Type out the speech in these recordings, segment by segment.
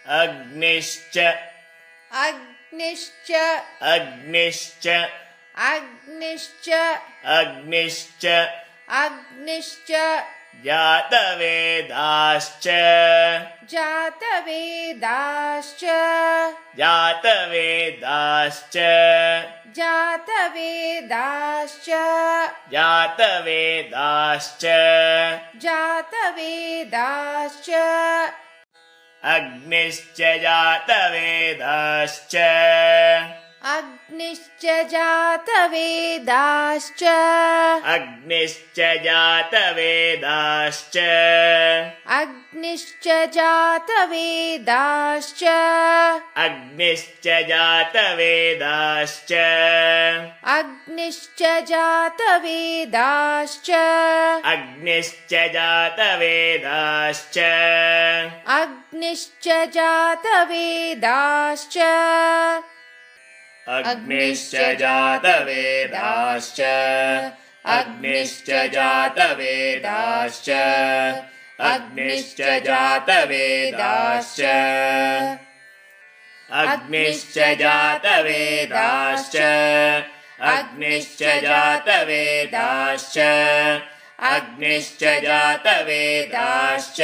अग्निश्च अग्निश्च अग्निश्च अग्निश्च अग्निश्च अग्निश्च जातवेदाश्च जातवेदाश्च जातवेदाश्च जातवेदाश्च जातवेदाश्च जातवेदाश्च अग्निश्च जातवेदाश्च अग्निश्च जातवेदाश्च अग्निश्च जातवेदाश्च अग्निश्च जातवेदाश्च अग्निश्च जातवेदाश्च अग्निश्च जातवेदाश्च अग्निश्च जातवेदाश्च अग्निश्च जातवेदाश्च अग्निश्च जातवेदाश्च अग्निश्च जातवेदाश्च अग्निश्च जातवेदाश्च अग्निश्च जातवेदाश्च अग्निश्च जातवेदाश्च अग्निश्च जातवेदाश्च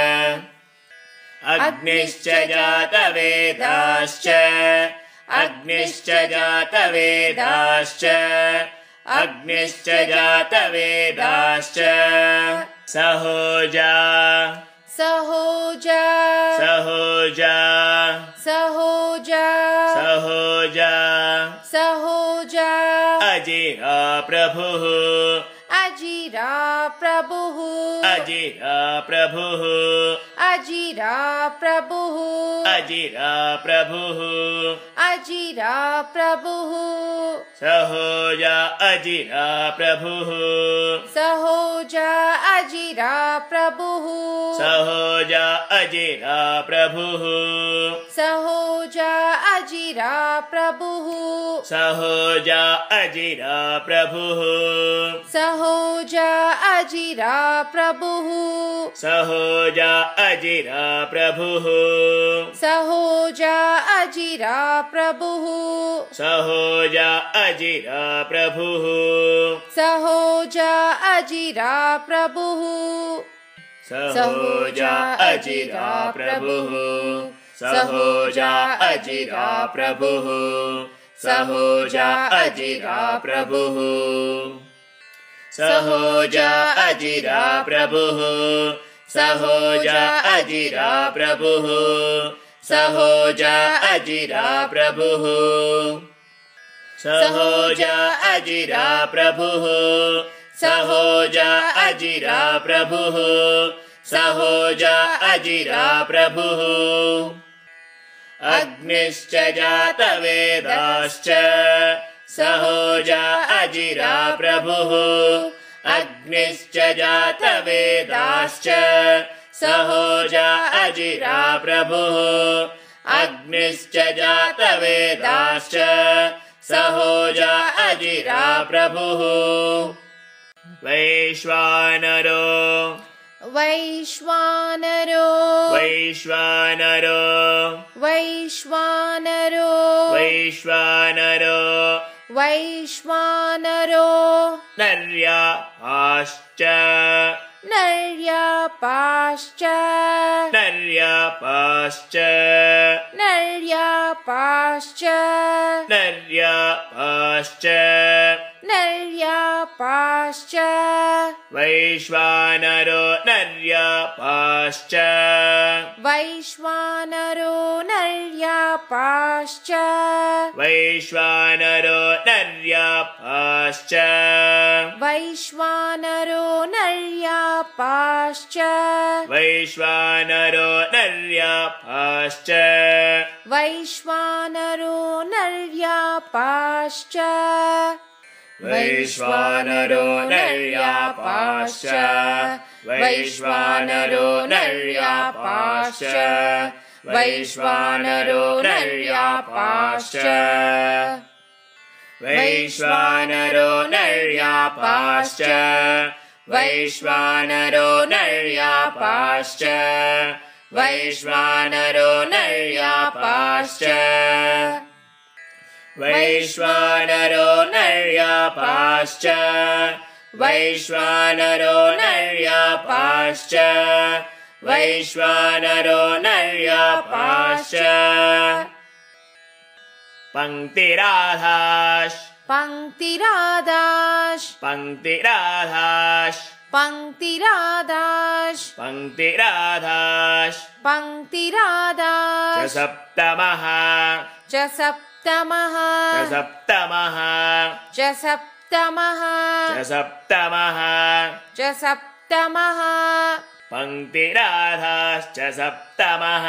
अग्निश्च जातवेदाश्च अग्निश्च जातवेदाश्च अग्निश्च जातवेदाश्च सहोजा सहोजा सहोजा सहोजा सहोजा सहोजा अजिरा प्रभुः अजिरा प्रभुः अजिरा प्रभुः अजिरा प्रभुः अजिरा प्रभुः अजिरा प्रभुः सहोजा अजिरा प्रभुः सहोजा अजिरा प्रभुः सहोजा अजिरा प्रभुः सहोजा अजिरा प्रभुः सहोजा अजिरा प्रभुः सहोजा अजिरा प्रभुः सहोजा अजिरा प्रभुः सहोजा अजिरा प्रभुः सहोजा अजिरा प्रभुः सहोजा अजिरा प्रभुः सहोजा अजिरा प्रभुः सहोजा अजिरा प्रभुः सहोजा अजिरा प्रभुः सहोजा अजिरा प्रभुः सहोजा अजिरा प्रभुः सहोजा अजिरा प्रभुः सहोजा अजिरा प्रभुः सहोजा अजिरा प्रभुः सहोजा अजिरा प्रभुः अग्निश्च जातवेदाश्च सहोजा अजिरा प्रभुः अग्निश्च जातवेदाश्च सहोजा अजिरा प्रभुः अग्निश्च जातवेदाश्च सहोजा अजिरा प्रभुः वैश्वानरो वैश्वानरो वैश्वानरो वैश्वानरो वैश्वानरो वैश्वानरो नर्यापाश्च नर्यापाश्च नर्यापाश्च नर्यापाश्च नर्यापाश्च नर्यापाश्च वैश्वानरो नर्यापाश्च वैश्वानरो नर्यापाश्च वैश्वानरो नर्यापाश्च वैश्वानरो नर्यापाश्च वैश्वानरो नर्यापाश्च वैश्वानरो नर्यापाश्च वैश्वानरो नर्यापाश्च वैश्वानरो नर्यापाश्च वैश्वानरो नर्यापाश्च वैश्वानरो नर्यापाश्च वैश्वानरो नर्यापाश्च वैश्वानरो नर्यापाश्च वैश्वानरो नर्यापाश्च वैश्वानरो नर्यापाश्च वैश्वानरो नर्यापाश्च पंक्तिराधाश् पंक्तिराधाश् पंक्तिराधाश् पंक्तिराधाश् पंक्तिराधाश् पंक्तिराधाश् च सप्तमः च सप्तमः च सप्तमः च सप्तमः च सप्तमः च सप्तमः पंक्तिराधाश्च सप्तमः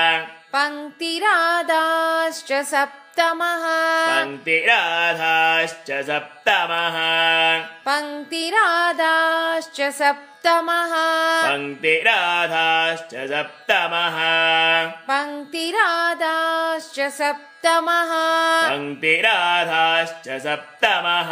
पंक्तिराधाश्च सप्तमः पंक्तिराधाश्च सप्तमः पंक्तिराधाश्च सप्तमः पंक्तिराधाश्च सप्तमः पंक्तिराधाश्च सप्तमः पंक्तिराधाश्च सप्तमः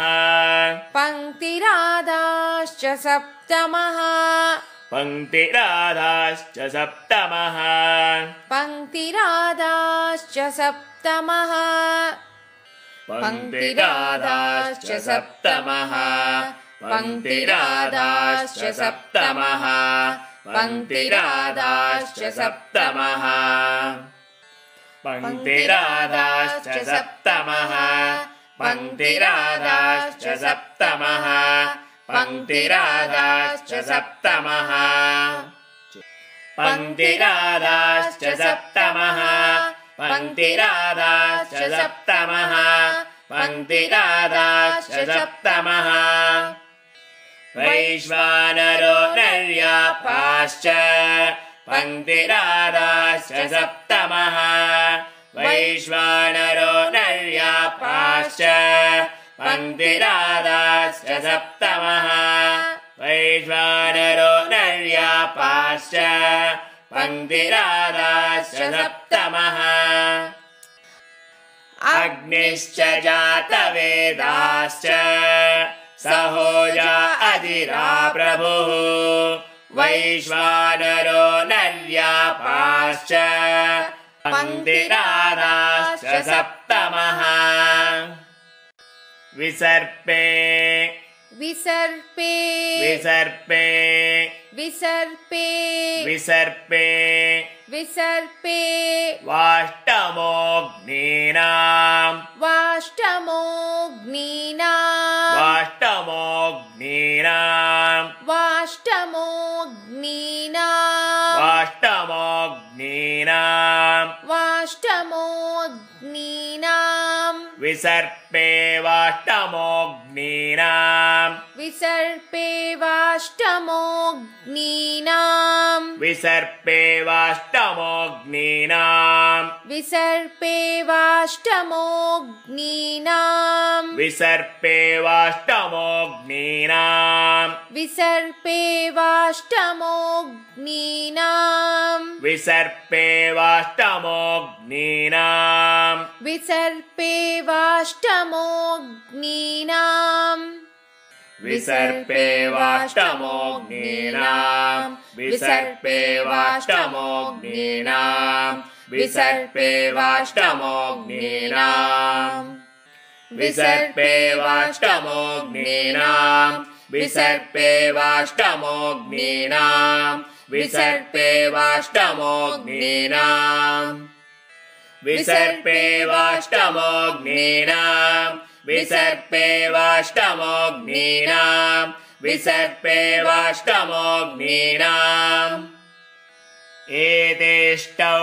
पंक्तिराधाश्च सप्तमः पंक्तिराधाश्च सप्तमः पंक्तिराधाश्च सप्तमः पंक्तिराधाश्च सप्तमः पंक्तिराधाश्च सप्तमः पंक्तिराधाश्च सप्तमः पंक्तिराधाश्च सप्तमः पंक्तिराधाश्च सप्तमः पंक्तिराधाश्च सप्तमः पंक्तिराधाश्च सप्तमः पंक्तिराधाश्च सप्तमः पंक्तिराधाश्च सप्तमः वैश्वानरो नर्यापाश्च पंक्तिराधाश्च सप्तमः वैश्वानरो नर्यापाश्च पंक्तिराधाश्च सप्तमः वैश्वानरो नर्यापाश्च पंक्तिराधाश्च सप्तमः अग्निश्च जातवेदाश्च सहोजा अधिरा प्रभुः वैश्वानरो नर्यापाश्च पंक्तिराधाश्च सप्तमः विसर्पे विसर्पे विसर्पे विसर्पे विसर्पे विसर्पे वाष्टमोऽग्नीनाम् वाष्टमोऽग्नीनाम् वाष्टमोऽग्नीनाम् वाष्टमोऽग्नीनाम् वाष्टमोऽग्नीनाम् वाष्टमोऽग्नीनाम् विसर्पे वाष्टमोऽग्नीनाम् विसर्पे वाष्टमोऽग्नीनाम् विसर्पे वाष्टमोऽग्नीनाम् विसर्पे वाष्टमोऽग्नीनाम् विसर्पे वाष्टमोऽग्नीनाम् विसर्पे वाष्टमोऽग्नीनाम् विसर्पे वाष्टमोऽग्नीनाम् विसर्पे वाष्टमोऽग्नीनाम् विसर्पे वाष्टमोऽग्नीनाम् विसर्पे वाष्टमोऽग्नीनाम् विसर्पे वाष्टमोऽग्नीनाम् विसर्पे वाष्टमोऽग्नीनाम् विसर्पे वाष्टमोऽग्नीनाम् विसर्पे वाष्टमोऽग्नीनाम् विसर्पे वाष्टमोऽग्नीनाम् विसर्पे वाष्टमोऽग्नीनाम् विसर्पे वाष्टमोऽग्नीनाम् एतेष्टौ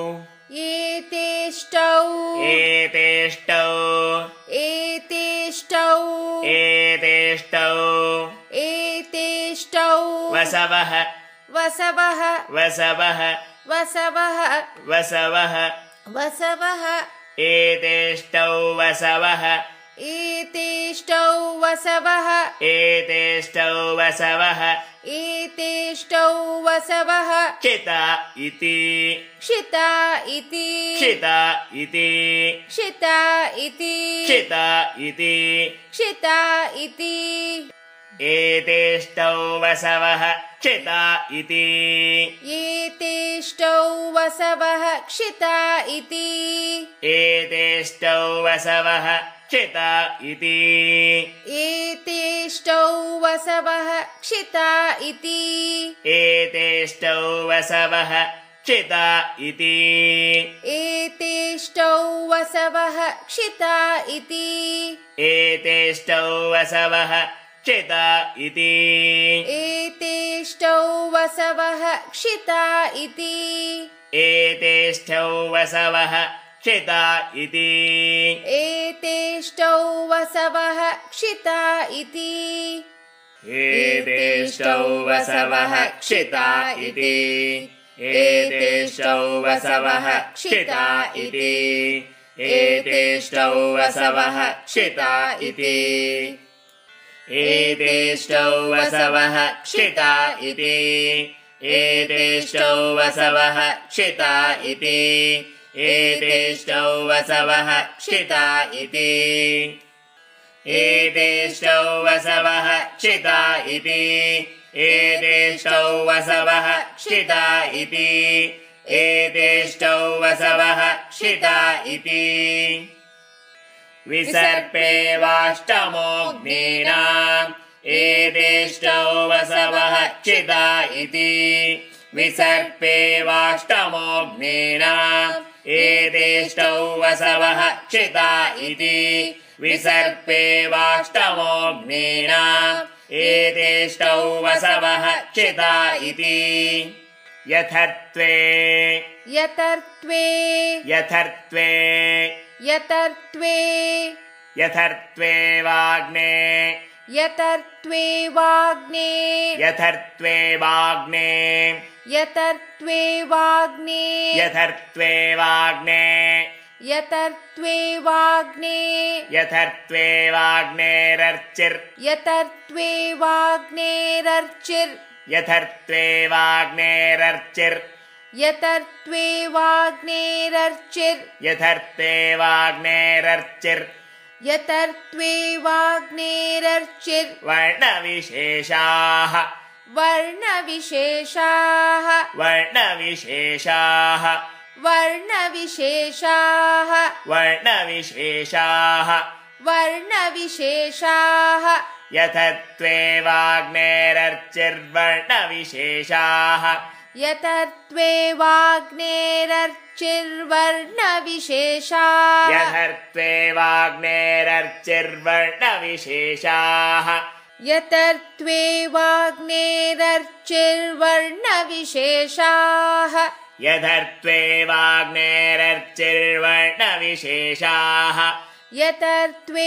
एतेष्टौ एतेष्टौ एतेष्टौ एतेष्टौ एतेष्टौ वसवः वसवः वसवः वसवः वसवः वसवः एतेष्टौ वसवः एतेष्टौ वसवः एतेष्टौ वसवः एतेष्टौ वसवः क्षिता इति क्षिता इति क्षिता इति क्षिता इति क्षिता इति क्षिता इति एतेष्टौ वसवः क्षिता इति एतेष्टौ वसवः क्षिता इति एतेष्टौ वसवः क्षिता इति एतेष्टौ वसवः क्षिता इति एतेष्टौ वसवः क्षिता इति एतेष्टौ वसवः क्षिता इति एतेष्टौ वसवः क्षिता इति एतेष्टौ वसवः क्षिता इति एतेष्टौ वसवः क्षिता इति एतेष्टौ वसवः क्षिता इति एतेष्टौ वसवः क्षिता इति एतेष्टौ वसवः क्षिता इति एतेष्टौ वसवः क्षिता इति एतेष्टौ वसवः क्षिता इति एतेष्टौ वसवः क्षिता इति एतेष्टौ वसवः क्षिता इति एतेष्टौ वसवः क्षिता इति एतेष्टौ वसवः क्षिता इति एतेष्टौ वसवः क्षिता इति विसर्पेवाष्टमोऽग्नीनाम् एतेष्टौ वसवः क्षिता इति विसर्पेवाष्टमोऽग्नीनाम् एतेष्टौ वसवः क्षिता इति विसर्पेवाष्टमोऽग्नीनाम् एतेष्टौ वसवः क्षिता इति यथर्त्वे यतर्त्वे यथर्त्वे यतर्त्वे यथर्त्वे वाग्ने यतर्त्वे वाग्ने यथर्त्वे वाग्ने यतर्त्वे वाग्ने यथर्त्वे वाग्ने यतर्त्वे वाग्ने यथर्त्वे वाग्नेरर्चिर् यतर्त्वे वाग्नेरर्चिर् यथर्त्वे वाग्नेरर्चिर् यतर्त्वे वाग्नेरर्चिर् यथर्त्वे वाग्नेरर्चिर् यतर्त्वे वाग्नेरर्चिर् वर्णविशेषाः वर्णविशेषाः वर्णविशेषाः वर्णविशेषाः वर्णविशेषाः वर्णविशेषाः यथर्त्वे वाग्नेरर्चिर्वर्णविशेषाः यतर्त्वे वाग्नेरर्चिर्वर्णविशेषाः यथर्त्वे वाग्नेरर्चिर्वर्णविशेषाः यतर्त्वे वाग्नेरर्चिर्वर्णविशेषाः यथर्त्वे वाग्नेरर्चिर्वर्णविशेषाः यतर्त्वे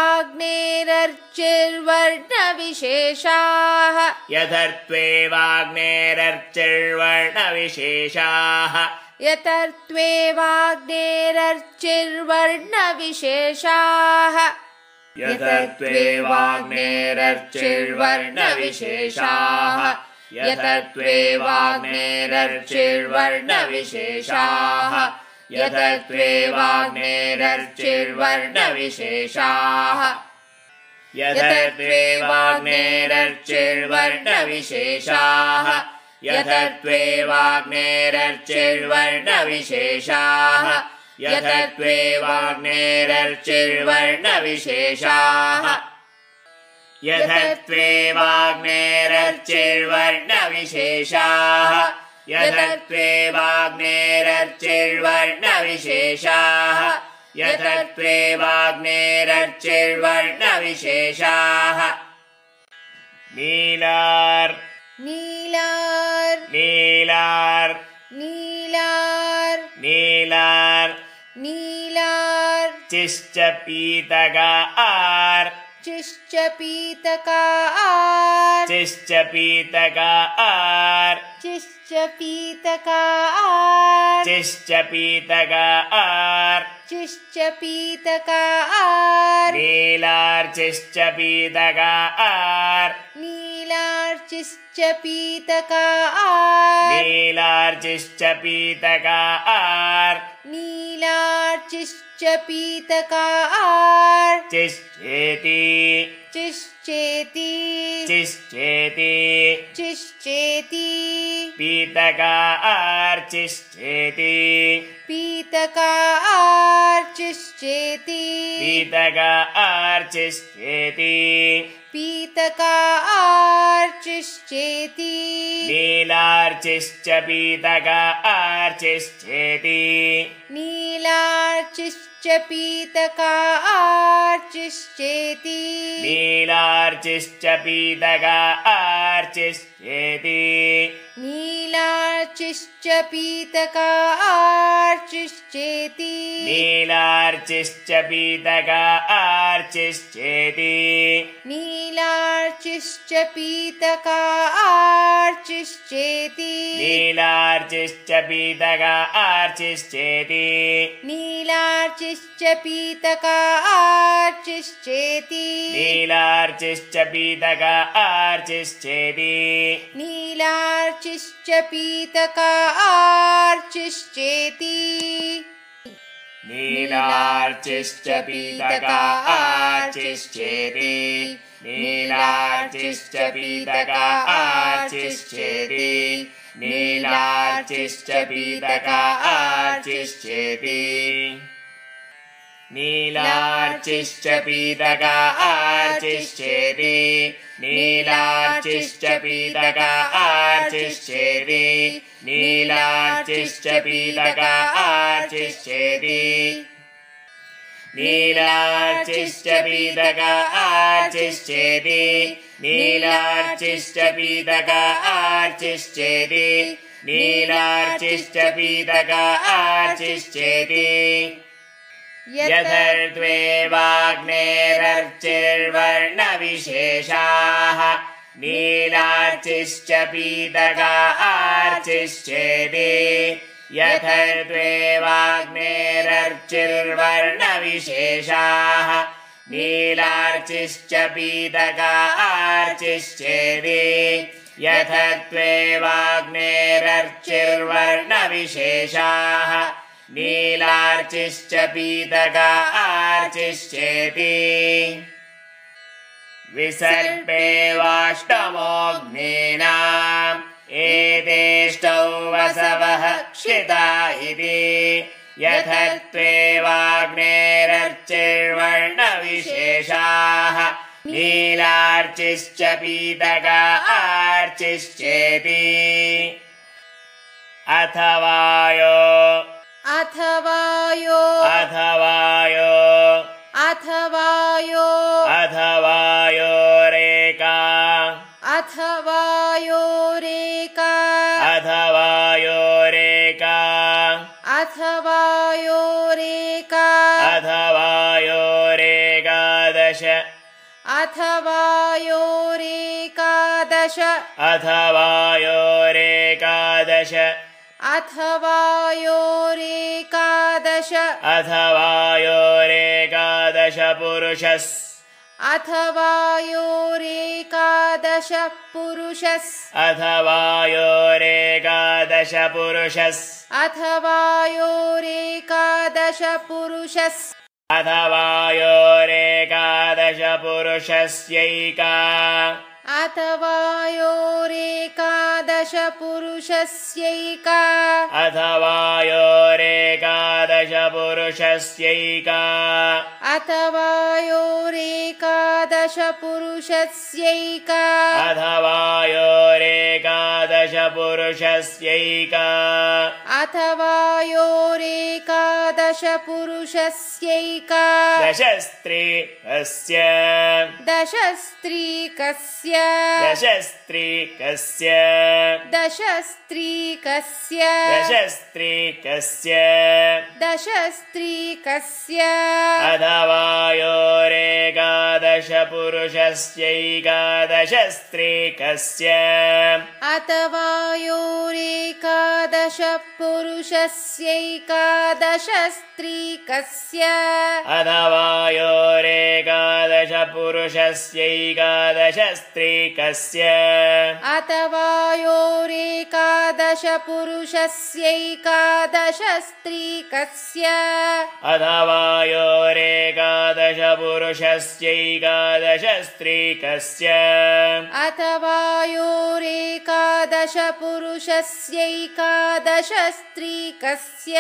वाग्नेरर्चिर्वर्णविशेषाः यथर्त्वे वाग्नेरर्चिर्वर्णविशेषाः यतर्त्वे वाग्नेरर्चिर्वर्णविशेषाः यथर्त्वे वाग्नेरर्चिर्वर्णविशेषाः यथर्त्वे वाग्नेरर्चिर्वर्णविशेषाः यथर्त्वे वाग्नेरर्चिर्वर्णविशेषाः यथर्त्वे वाग्नेरर्चिर्वर्णविशेषाः यथर्त्वे वाग्नेरर्चिर्वर्णविशेषाः यथर्त्वे वाग्नेरर्चिर्वर्णविशेषाः यथर्त्वे वाग्नेरर्चिर्वर्णविशेषाः यथर्त्वे वाग्नेरर्चिर्वर्णविशेषाः यथर्त्वे वाग्नेरर्चिर्वर्णविशेषाः नीलार् नीलार् नीलार् नीलार् नीलार् नीलार् चिश्च पीतगार् चिश्च पीतकार् चिश्च पीतगार् चिश्च पीतकार् चिश्च पीतगार् चिश्च पीतकार् नीलार्चिश्च पीतगार् नीलार्चिश्च पीतकार् नीलार्चिश्च पीतगार् नीलार्चिश्च पीतकार् चिश्चेति चिश्चेति चिश्चेति चिश्चेति पीतकार्चिश्चेति पीतकार्चिश्चेति पीतकार्चिश्चेति पीतकार्चिश्चेति नीलार्चिश्च पीतकार्चिश्चेति नीलार्चिश्च पीतकार्चिश्चेति नीलार्चिश्च पीतकार्चिश्चेति नीलार्चिश्च पीतकार्चिश्चेति नीलार्चिश्च पीतकार्चिश्चेति नीलार्चिश्च पीतकार्चिश्चेति नीलार्चिश्च पीतकार्चिश्चेति नीलार्चिश्च पीतकार्चिश्चेति नीलार्चिश्च पीतकार्चिश्चेति नीलार्चिश्च पीतकार्चिश्चेति नीलार्चिश्च पीतकार्चिश्चेति नीलार्चिश्च पीतकार्चिश्चेति नीलार्चिश्च पीतकार्चिश्चेति नीलार्चिश्च पीतकार्चिश्चेति नीलार्चिश्च पीतकार्चिश्चेति नीलार्चिश्च पीतकार्चिश्चेति नीलार्चिश्च पीतकार्चिश्चेति नीलार्चिश्च पीतकार्चिश्चेति नीलार्चिश्च पीतकार्चिश्चेति यथर्त्वेवाग्नेरर्चिर्वर्णविशेषाः नीलार्चिश्च पीतकार्चिश्चेति यथर्त्वेवाग्नेरर्चिर्वर्णविशेषाः नीलार्चिश्च पीतकार्चिश्चेति यथर्त्वेवाग्नेरर्चिर्वर्णविशेषाः नीलार्चिश्च पीतकार्चिश्चेति विसर्पेवाष्टमोऽग्नेना एतेष्टौ वसवः क्षिता इति यथर्त्वेवाग्नेरर्चिर्वर्णविशेषाः नीलार्चिश्च पीतकार्चिश्चेति अथवायो अथवायो अथवायो अथवायो अथवायोरेका अथवायोरेका अथवायोरेका अथवायोरेका अथवायोरेकादश अथवायोरेकादश अथवायोरेकादश अथवायोरेकादश अथवायोरेकादश पुरुषस् अथवायोरेकादश पुरुषस् अथवायोरेकादश पुरुषस् अथवायोरेकादश पुरुषस् अथवायोरेकादश पुरुषस्यैका अथवायोरेकादश पुरुषस्यैका अथवायोरेकादश पुरुषस्यैका अथवायोरेकादश पुरुषस्यैका अथवायोरेकादश पुरुषस्यैका अथवायोरेकादश पुरुषस्यैका दशस्त्रीकस्य दशस्त्रीकस्य दशस्त्रीकस्य दशस्त्रीकस्य दशस्त्रीकस्य दशस्त्रीकस्य अथवायोरेकादश पुरुषस्यैकादशस्त्रीकस्य अथवायोरेकादश पुरुषस्यैकादशस्त्रीकस्य अथवायोरेकादश पुरुषस्यैकादशस्त्रीकस्य अथवायोरेकादश अथवायोरेकादशपुरुषस्यैकादशस्त्रीकस्य अथवायोरेकादशपुरुषस्यैकादशस्त्रीकस्य अथवायोरेकादशपुरुषस्यैकादशस्त्रीकस्य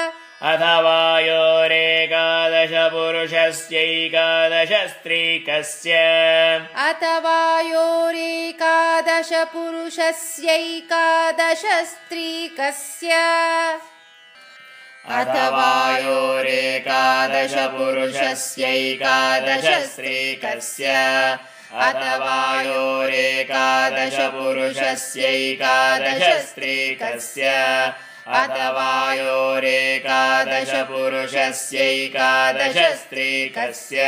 अथवायोरेकादशपुरुषस्यैकादशस्त्रीकस्य अथवायोरेकादशपुरुषस्यैकादशस्त्रीकस्य अथवायोरेकादशपुरुषस्यैकादशस्त्रीकस्य अथवायोरेकादशपुरुषस्यैकादशस्त्रीकस्य अथवायोरेकादशपुरुषस्यैकादशस्त्रीकस्य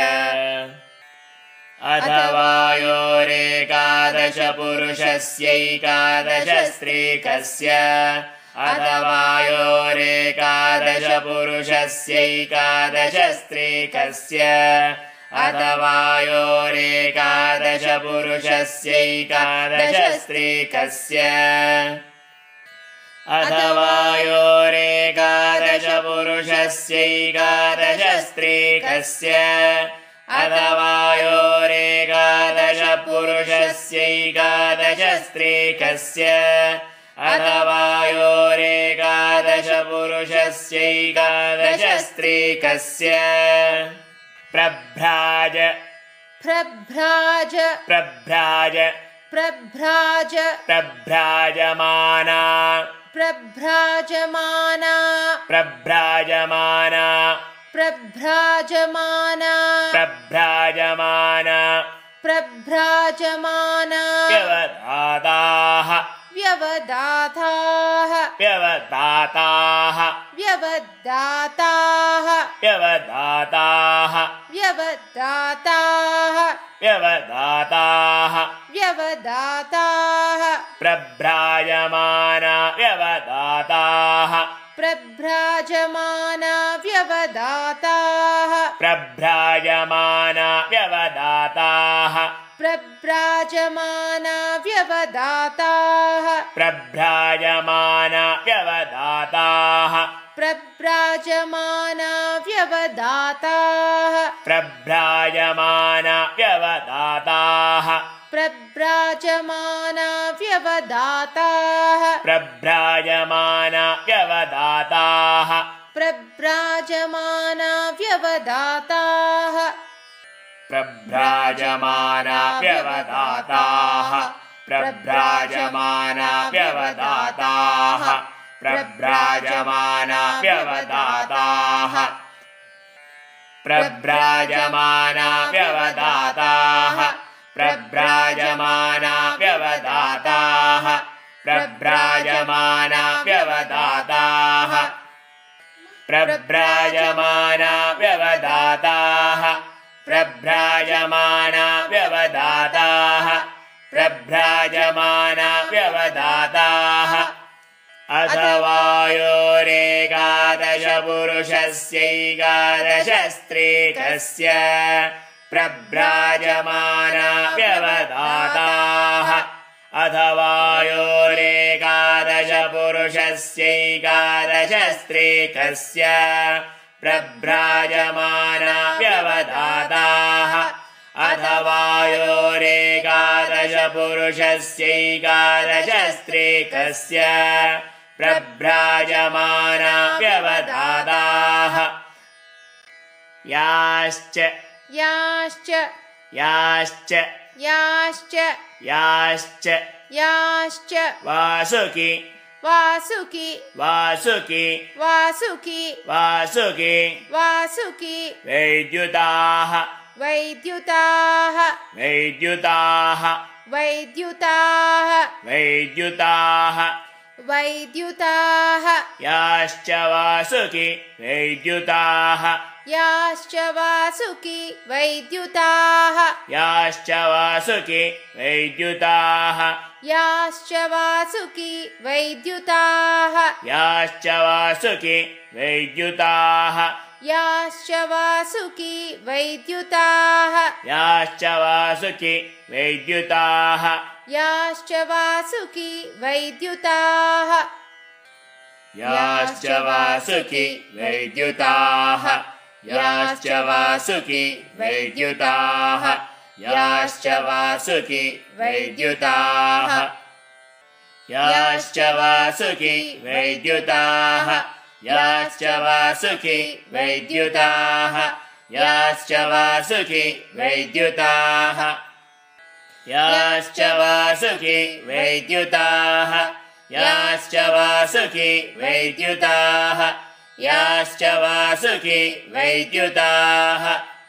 अथवायोरेकादशपुरुषस्यैकादशस्त्रीकस्य अथवायोरेकादशपुरुषस्यैकादशस्त्रीकस्य अथवायोरेकादशपुरुषस्यैकादशस्त्रीकस्य अथवायोरेकादशपुरुषस्यैकादशस्त्रीकस्य अथवायोरेकादशपुरुषस्यैकादशस्त्रीकस्य अथवायोरेकादशपुरुषस्यैकादशस्त्रीकस्य प्रभ्राज प्रभ्राज प्रभ्राज प्रभ्राज प्रभ्राजमाना प्रभ्राजमाना प्रभ्राजमाना प्रभ्राजमाना प्रभ्राजमाना प्रभ्राजमाना व्यवधाताः व्यवदाताः व्यवधाताः व्यवदाताः व्यवधाताः व्यवदाताः व्यवधाताः व्यवदाताः प्रभ्राजमाना व्यवधाताः प्रभ्राजमाना व्यवदाताः प्रभ्राजमाना व्यवधाताः प्रभ्राजमाना व्यवदाताः प्रभ्राजमाना व्यवधाताः प्रभ्राजमाना व्यवदाताः प्रभ्राजमाना व्यवधाताः प्रभ्राजमाना व्यवदाताः प्रभ्राजमाना व्यवधाताः प्रभ्राजमाना व्यवदाताः प्रभ्राजमाना व्यवधाताः प्रभ्राजमाना व्यवधाताः प्रभ्राजमाना व्यवधाताः प्रभ्राजमाना व्यवधाताः प्रभ्राजमाना व्यवधाताः प्रभ्राजमाना व्यवधाताः प्रभ्राजमाना व्यवधाताः प्रभ्राजमाना व्यवधाताः प्रभ्राजमाना व्यवधाताः अथवायोरेकादशपुरुषस्यैकादशस्त्रीकस्य प्रभ्राजमाना व्यवधाताः अथवायोरेकादशपुरुषस्यैकादशस्त्रीकस्य प्रभ्राजमाना व्यवधाताः अथवायोरेकादशपुरुषस्यैकादशस्त्रीकस्य प्रभ्राजमाना व्यवधाताः याश्च याश्च याश्च याश्च याश्च याश्च वासुकी वासुकी वासुकी वासुकी वासुकी वासुकी वैद्युताः वैद्युताः वैद्युताः वैद्युताः वैद्युताः वैद्युताः याश्च वासुकी वैद्युताः याश्च वासुकी वैद्युताः याश्च वासुकी वैद्युताः याश्च वासुकी वैद्युताः याश्च वासुकी वैद्युताः याश्च वासुकी वैद्युताः याश्च वासुकी वैद्युताः याश्च वासुकी वैद्युताः याश्च वासुकी वैद्युताः याश्च वासुकी वैद्युताः याश्च वासुकी वैद्युताः याश्च वासुकी वैद्युताः याश्च वासुकी वैद्युताः याश्च वासुकी वैद्युताः याश्च वासुकी वैद्युताः याश्च वासुकी वैद्युताः याश्च वासुकी वैद्युताः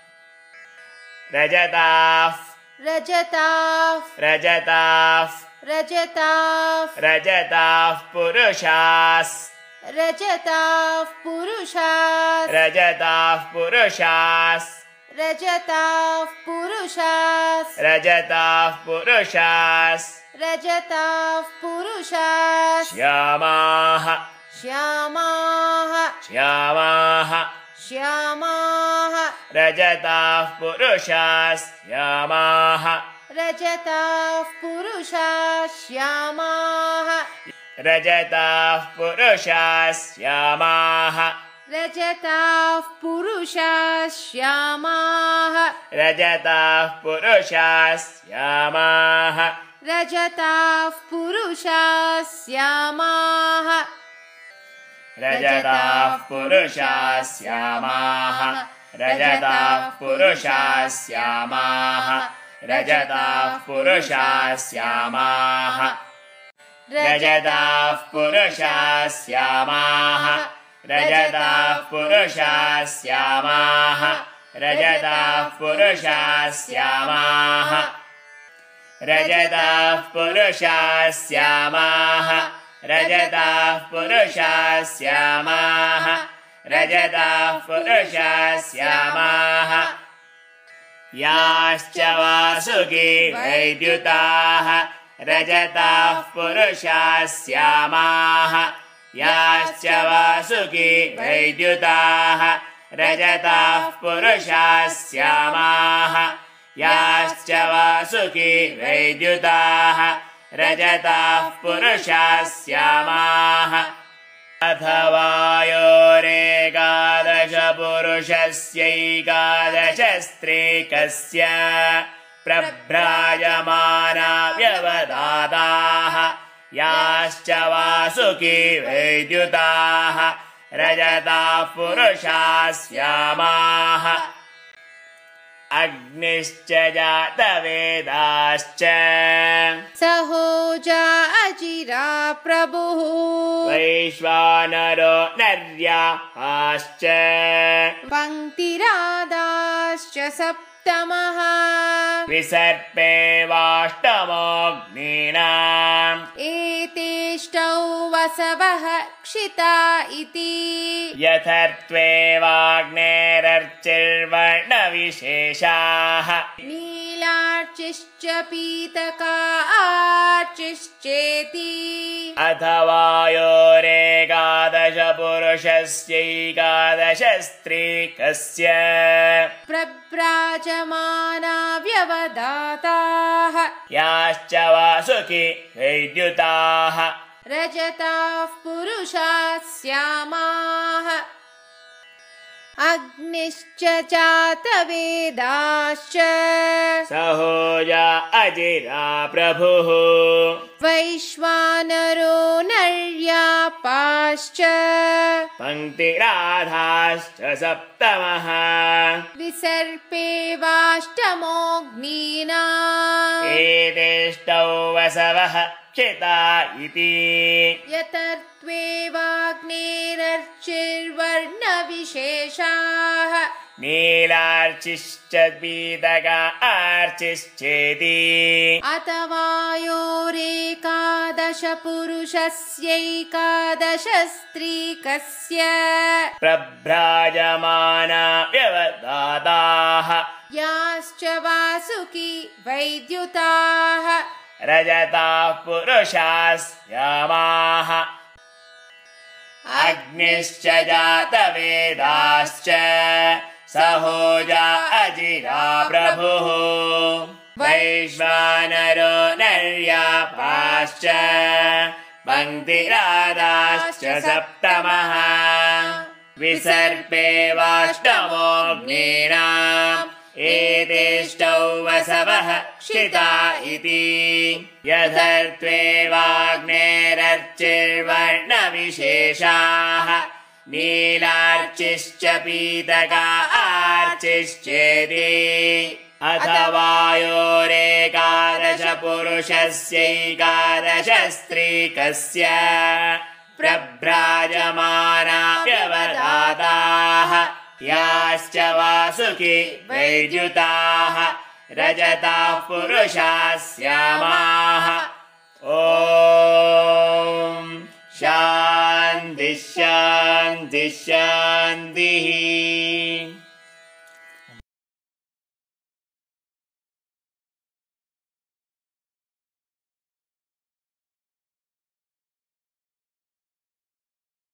रजताः रजताः रजताः रजताः रजताः पुरुषास् रजताः पुरुषाः रजताः पुरुषास् रजताः पुरुषाः रजताः पुरुषास् रजताः पुरुषाः श्यामाः श्यामाः श्यामाः श्यामाः रजताः पुरुषास् श्यामाः रजताः पुरुषाः श्यामाः रजताः पुरुषास् श्यामाः रजताः पुरुषाः श्यामाः रजताः पुरुषास् श्यामाः रजताः पुरुषाः श्यामाः रजताः पुरुषास् श्यामाः रजताः पुरुषास् श्यामाः रजताः पुरुषास् श्यामाः रजताः पुरुषास् श्यामाः रजताः पुरुषास् श्यामाः रजताः पुरुषास् श्यामाः रजताः पुरुषास् श्यामाः रजताः पुरुषास् श्यामाः रजताः पुरुषास् श्यामाः याश्च वासुकी वैद्युताः रजताः पुरुषास् श्यामाः याश्च वासुकी वैद्युताः रजताः पुरुषास् श्यामाः याश्च वासुकी वैद्युताः रजताः पुरुषास् श्यामाः अथवायोरेकादश पुरुषस्यैकादश स्त्रीकस्य प्रभ्राजमाना व्यवधाताः याश्च वासुकी वैद्युताः रजताः पुरुषास् श्यामाः अग्निश्च जातवेदाश्च सहोजा अजिरा प्रभुः वैश्वानरो नर्याश्च पङ्क्तिरादाश्च सप्तमः विसर्पेवाष्टमोऽग्नीनाम् एतेष्टौ वसवः क्षिता इति यथर्त्वेवाग्नेरर्चिर्वर्णविशेषाः नीलार्चिश्च पीतकार्चिश्चेति अथवायोरेकादश पुरुषस्यैकादश स्त्रीकस्य प्रभ्राजमाना व्यवधाताः याश्च वासुकी वैद्युताः रजताः पुरुषाः श्यामाः अग्निश्च जातवेदाश्च सहोजा अजिरा प्रभुः वैश्वानरो नर्यापाश्च पङ्क्तिराधाश्च सप्तमः विसर्पेवाष्टमोऽग्नीनाम् एतेष्टौ वसवः क्षिता इति यतर्त्वेवाग्नेरर्चिर्वर्णविशेषाः नीलार्चिश्च पीतकार्चिश्चेति अथवायोरेकादश पुरुषस्यैकादश स्त्रीकस्य प्रभ्राजमाना व्यवधाताः याश्च वासुकी वैद्युताः रजताः पुरुषाः श्यामाः अग्निश्च जातवेदाश्च सहोजा अजिरा प्रभुः वैश्वानरो नर्यापाश्च पङ्क्तिरादाश्च सप्तमः विसर्पेवाष्टमोऽग्नीनाम् एतेष्टौ वसवः क्षिता इति यथर्त्वेवाग्नेरर्चिर्वर्णविशेषाः नीलार्चिश्च पीतका आर्चिश्चेति अथवायोरेकादश पुरुषस्यैकादश स्त्रीकस्य प्रभ्राजमाना व्यवधाताः याश्च वासुकी वैद्युताः रजताः पुरुषाः श्यामाः ॐ शान्तिः शान्तिः शान्तिः